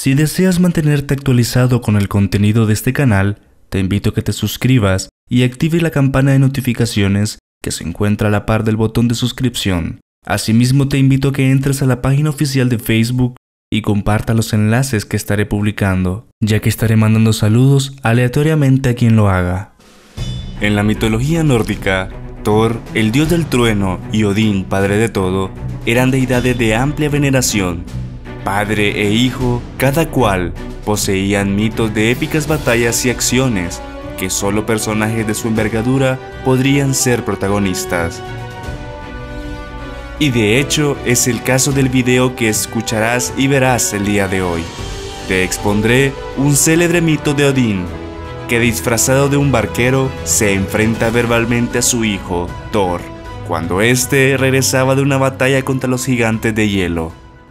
Si deseas mantenerte actualizado con el contenido de este canal, te invito a que te suscribas y active la campana de notificaciones que se encuentra a la par del botón de suscripción. Asimismo, te invito a que entres a la página oficial de Facebook y comparta los enlaces que estaré publicando, ya que estaré mandando saludos aleatoriamente a quien lo haga. En la mitología nórdica, Thor, el dios del trueno, y Odín, padre de todo, eran deidades de amplia veneración. Padre e hijo, cada cual, poseían mitos de épicas batallas y acciones que solo personajes de su envergadura podrían ser protagonistas. Y de hecho, es el caso del video que escucharás y verás el día de hoy. Te expondré un célebre mito de Odín, que disfrazado de un barquero se enfrenta verbalmente a su hijo, Thor, cuando éste regresaba de una batalla contra los gigantes de hielo.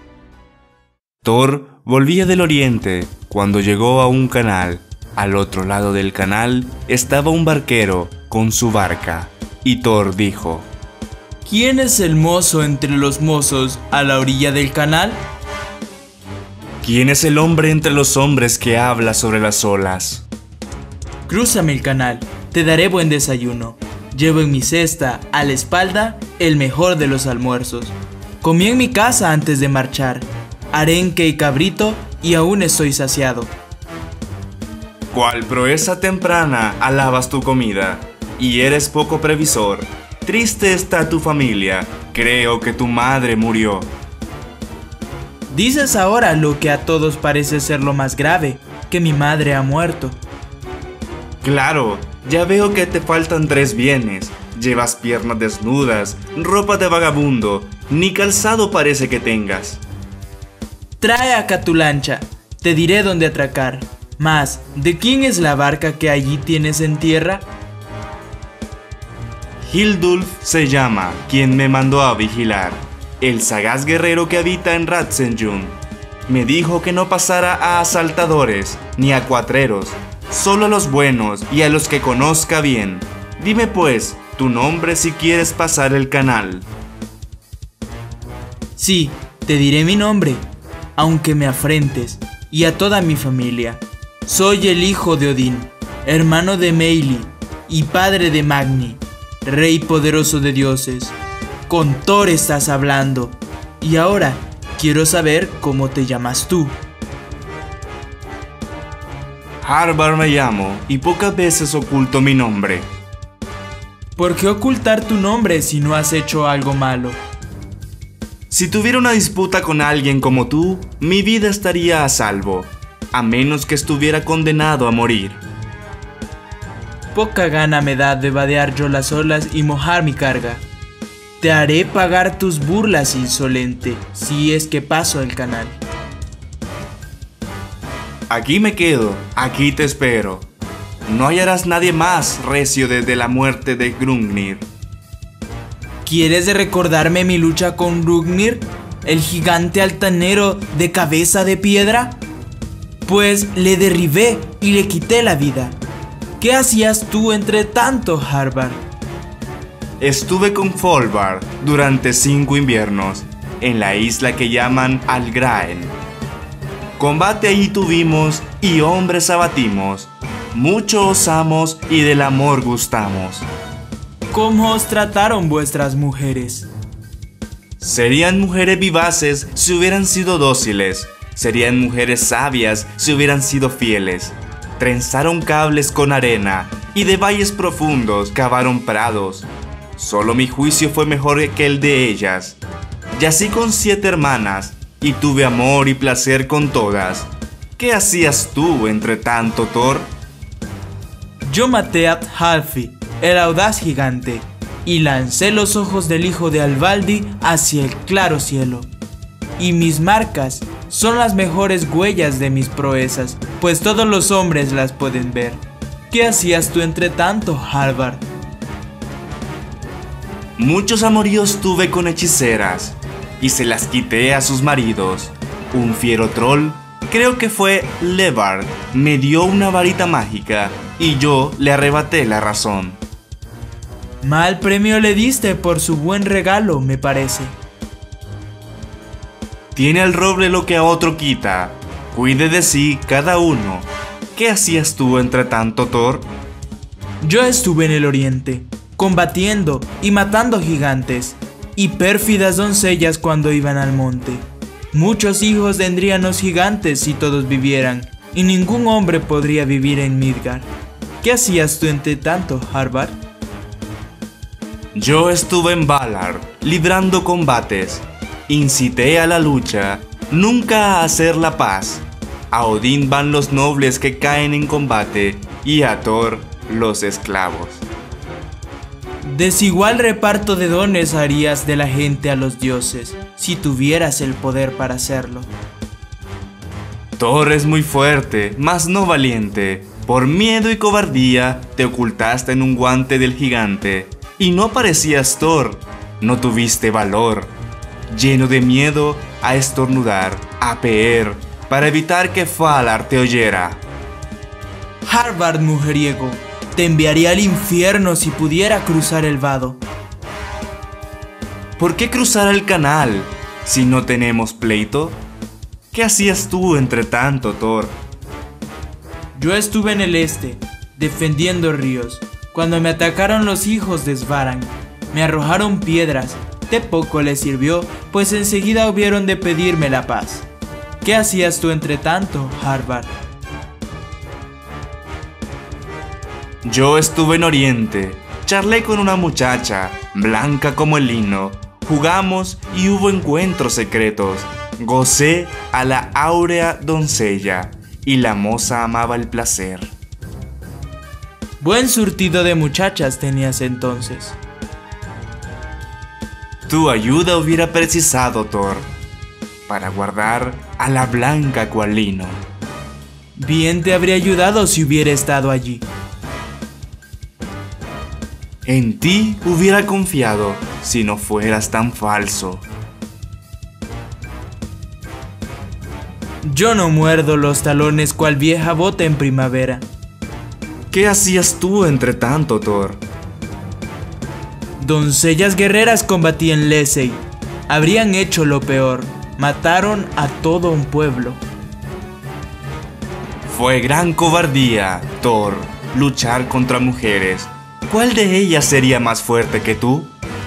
Thor volvía del oriente cuando llegó a un canal. Al otro lado del canal estaba un barquero con su barca, y Thor dijo: ¿Quién es el mozo entre los mozos a la orilla del canal? ¿Quién es el hombre entre los hombres que habla sobre las olas? Crúzame el canal, te daré buen desayuno. Llevo en mi cesta, a la espalda, el mejor de los almuerzos. Comí en mi casa antes de marchar, arenque y cabrito, y aún estoy saciado. Cual proeza temprana alabas tu comida, y eres poco previsor. Triste está tu familia, creo que tu madre murió. Dices ahora lo que a todos parece ser lo más grave, que mi madre ha muerto. Claro, ya veo que te faltan 3 bienes. Llevas piernas desnudas, ropa de vagabundo, ni calzado parece que tengas. Trae acá tu lancha, te diré dónde atracar. Mas, ¿de quién es la barca que allí tienes en tierra? Hildulf se llama, quien me mandó a vigilar, el sagaz guerrero que habita en Ratzenjund. Me dijo que no pasara a asaltadores, ni a cuatreros, solo a los buenos y a los que conozca bien. Dime pues, tu nombre si quieres pasar el canal. Sí, te diré mi nombre, aunque me afrentes, y a toda mi familia. Soy el hijo de Odín, hermano de Meili y padre de Magni, rey poderoso de dioses. Con Thor estás hablando, y ahora quiero saber cómo te llamas tú. Harbard me llamo, y pocas veces oculto mi nombre. ¿Por qué ocultar tu nombre si no has hecho algo malo? Si tuviera una disputa con alguien como tú, mi vida estaría a salvo, a menos que estuviera condenado a morir. Poca gana me da de vadear yo las olas y mojar mi carga. Te haré pagar tus burlas, insolente, si es que paso el canal. Aquí me quedo, aquí te espero. No hallarás nadie más recio desde la muerte de Gungnir. ¿Quieres recordarme mi lucha con Gungnir, el gigante altanero de cabeza de piedra? Pues le derribé y le quité la vida. ¿Qué hacías tú entre tanto, Harbard? Estuve con Folvar durante 5 inviernos, en la isla que llaman Algraen. Combate allí tuvimos y hombres abatimos, mucho osamos y del amor gustamos. ¿Cómo os trataron vuestras mujeres? Serían mujeres vivaces si hubieran sido dóciles, serían mujeres sabias si hubieran sido fieles. Trenzaron cables con arena y de valles profundos cavaron prados. Solo mi juicio fue mejor que el de ellas. Yací con 7 hermanas y tuve amor y placer con todas. ¿Qué hacías tú entre tanto, Thor? Yo maté a Halfi, el audaz gigante, y lancé los ojos del hijo de Alvaldi hacia el claro cielo. Y mis marcas son las mejores huellas de mis proezas, pues todos los hombres las pueden ver. ¿Qué hacías tú entre tanto, Harbard? Muchos amoríos tuve con hechiceras, y se las quité a sus maridos. Un fiero troll, creo que fue Levard, me dio una varita mágica, y yo le arrebaté la razón. Mal premio le diste por su buen regalo, me parece. Tiene al roble lo que a otro quita. Cuide de sí cada uno. ¿Qué hacías tú entre tanto, Thor? Yo estuve en el oriente, combatiendo y matando gigantes, y pérfidas doncellas cuando iban al monte. Muchos hijos tendrían los gigantes si todos vivieran, y ningún hombre podría vivir en Midgard. ¿Qué hacías tú entre tanto, Harbard? Yo estuve en Valar, librando combates. Incité a la lucha, nunca a hacer la paz. A Odín van los nobles que caen en combate, y a Thor los esclavos. Desigual reparto de dones harías de la gente a los dioses, si tuvieras el poder para hacerlo. Thor es muy fuerte, mas no valiente. Por miedo y cobardía te ocultaste en un guante del gigante. Y no parecías Thor, no tuviste valor. Lleno de miedo a estornudar, a peer, para evitar que Valar te oyera. Harbard mujeriego, te enviaría al infierno si pudiera cruzar el vado. ¿Por qué cruzar el canal si no tenemos pleito? ¿Qué hacías tú entre tanto, Thor? Yo estuve en el este, defendiendo ríos, cuando me atacaron los hijos de Svarang. Me arrojaron piedras, de poco les sirvió, pues enseguida hubieron de pedirme la paz. ¿Qué hacías tú entre tanto, Harbard? Yo estuve en Oriente, charlé con una muchacha, blanca como el lino, jugamos y hubo encuentros secretos, gocé a la áurea doncella, y la moza amaba el placer. Buen surtido de muchachas tenías entonces. Tu ayuda hubiera precisado, Thor, para guardar a la blanca cual lino. Bien te habría ayudado si hubiera estado allí. En ti hubiera confiado si no fueras tan falso. Yo no muerdo los talones cual vieja bota en primavera. ¿Qué hacías tú entre tanto, Thor? Doncellas guerreras combatí en Lesey. Habrían hecho lo peor. Mataron a todo un pueblo. Fue gran cobardía, Thor, luchar contra mujeres. ¿Cuál de ellas sería más fuerte que tú?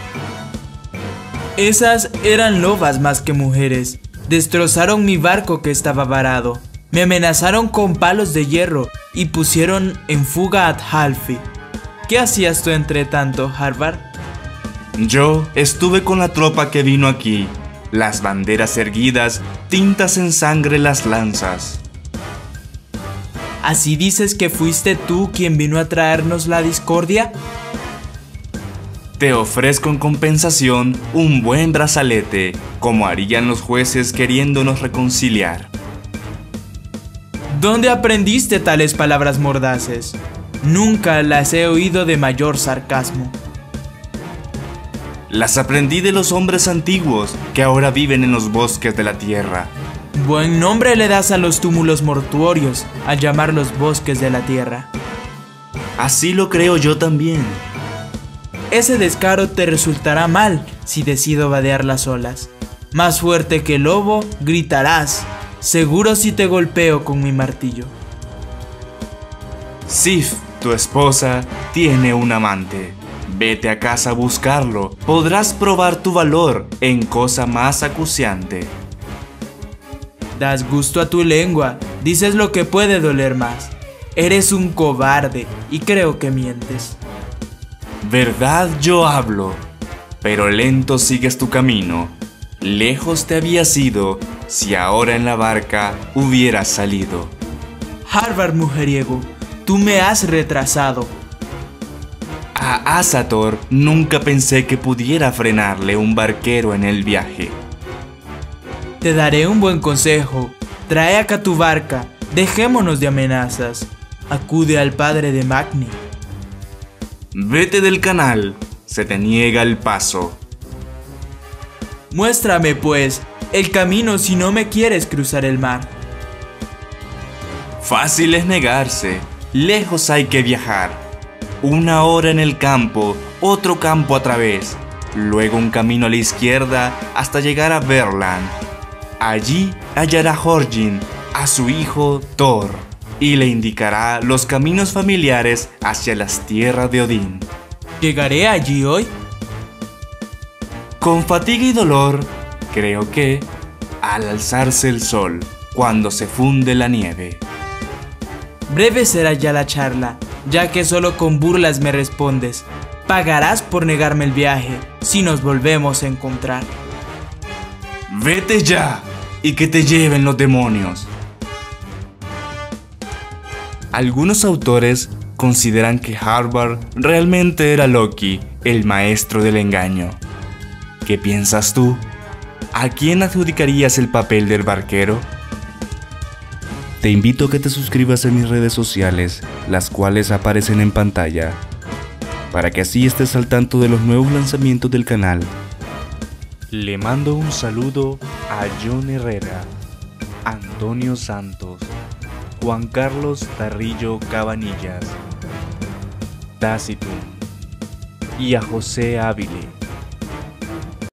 Esas eran lobas más que mujeres. Destrozaron mi barco que estaba varado. Me amenazaron con palos de hierro y pusieron en fuga a Halfi. ¿Qué hacías tú entre tanto, Harbard? Yo estuve con la tropa que vino aquí. Las banderas erguidas, tintas en sangre las lanzas. ¿Así dices que fuiste tú quien vino a traernos la discordia? Te ofrezco en compensación un buen brazalete, como harían los jueces queriéndonos reconciliar. ¿Dónde aprendiste tales palabras mordaces? Nunca las he oído de mayor sarcasmo. Las aprendí de los hombres antiguos que ahora viven en los bosques de la tierra. Buen nombre le das a los túmulos mortuorios al llamarlos bosques de la tierra. Así lo creo yo también. Ese descaro te resultará mal si decido vadear las olas. Más fuerte que el lobo, gritarás, seguro si te golpeo con mi martillo. Sif, tu esposa, tiene un amante. Vete a casa a buscarlo. Podrás probar tu valor en cosa más acuciante. Das gusto a tu lengua, dices lo que puede doler más. Eres un cobarde y creo que mientes. Verdad yo hablo, pero lento sigues tu camino. Lejos te habías ido si ahora en la barca hubieras salido. Harbard mujeriego, tú me has retrasado. A Asator nunca pensé que pudiera frenarle un barquero en el viaje. Te daré un buen consejo. Trae acá tu barca, dejémonos de amenazas. Acude al padre de Magni. Vete del canal, se te niega el paso. Muéstrame, pues, el camino si no me quieres cruzar el mar. Fácil es negarse, lejos hay que viajar. 1 hora en el campo, otro campo a través, luego un camino a la izquierda hasta llegar a Verland. Allí hallará Horgin a su hijo Thor y le indicará los caminos familiares hacia las tierras de Odín. ¿Llegaré allí hoy? Con fatiga y dolor, creo que, al alzarse el sol, cuando se funde la nieve. Breve será ya la charla, ya que solo con burlas me respondes. Pagarás por negarme el viaje, si nos volvemos a encontrar. ¡Vete ya! Y que te lleven los demonios. Algunos autores consideran que Harbard realmente era Loki, el maestro del engaño. ¿Qué piensas tú? ¿A quién adjudicarías el papel del barquero? Te invito a que te suscribas en mis redes sociales, las cuales aparecen en pantalla, para que así estés al tanto de los nuevos lanzamientos del canal. Le mando un saludo a John Herrera, Antonio Santos, Juan Carlos Tarrillo Cabanillas, Taciturn y a José Ávile.